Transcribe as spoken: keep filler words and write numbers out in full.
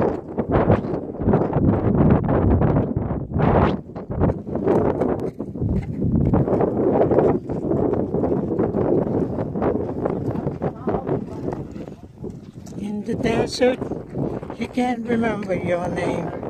In the desert, you can't remember your name.